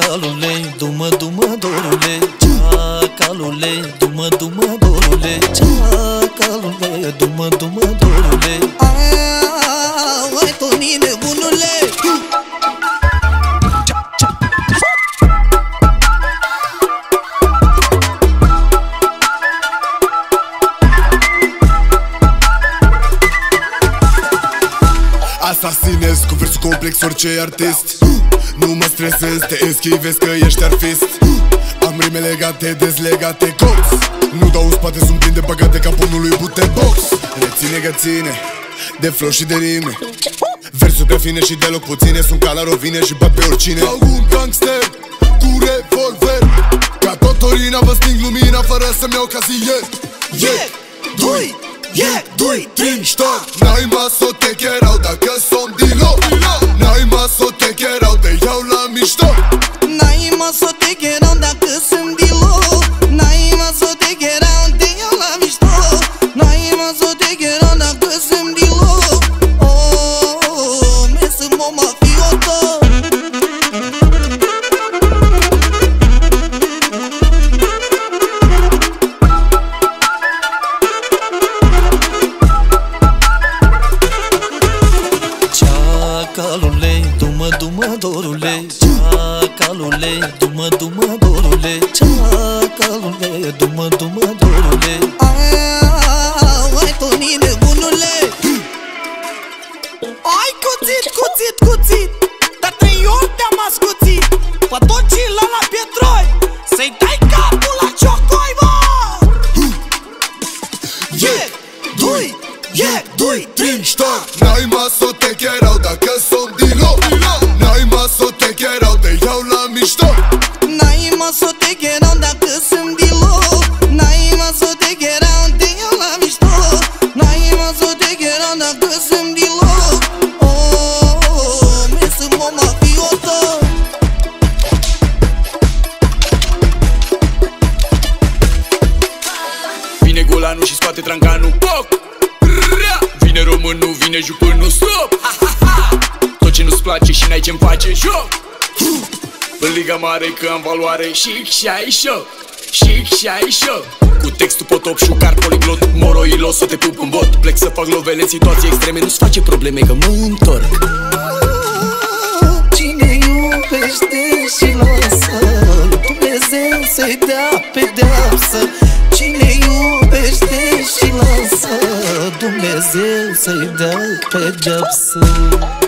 Ceacalule, du-mă, du-mă, dorule, ceacalule, du-mă, du-mă, dorule, ceacalule, du-mă, du-mă, dorule. Ai, Toni nebunule! Asasinez cu versul complex orice artist. Nu mă stresez, te eschivez că ești artist. Am rime legate, dezlegate, cox. Nu dau în spate, sunt plin de băgate ca pomnul lui Butebox. Reține că ține de flow și de rime. Versuri pe fine și deloc puține, sunt ca la rovine și bat pe oricine. Au un gangster cu revolver, ca Totorina vă sting lumina fără să-mi iau cazier. Dui, trinștor. N-ai masă, te cherau dacă sunt dilo. N-ai masă, te cherau, te iau la mișto. N-ai masă, te cherau dacă sunt dilo. N-ai masă, te cherau, te iau la mișto. N-ai masă, te cherau dacă sunt dilo. Oh, me sunt o mafiotă. Ceacalule, du-mă, du-mă, dorule, ceacalule, du-mă, du-mă, dorule, ceacalule, du-mă, du-mă, dorule. Ai, Toni nebunule! Ai cuțit, dar 3 ori te-am ascuțit. Pe tot ce la pietroi, să-i dai capul la ciocoi, bă! Dui, trinștor. N-ai masă, te cherau dacă sunt dilo. N-ai masă, te cherau, te iau la mișto. N-ai masă, te cherau dacă sunt dilo. N-ai masă, te cherau, te iau la mișto. N-ai masă, te cherau dacă sunt dilo. Oh, me sunt o mafiotă. Vine golanul și scoate trancanul, poc! Vine românul, vine jupânul, stop! Tot ce nu-ți place și n-ai ce-mi face, joc! În liga mare că am valoare, chic și ai show, chic și ai show. Cu textul potop, șucar, poliglot, moroilos, să te pup în bot. Plec să fac lovele în situații extreme, nu-ți face probleme că mă întorc. Cine iubește și lasă, Dumnezeu să-i dea pedeapsă. Cine iubește și lasă, Dumnezeu să-i dea pedeapsă.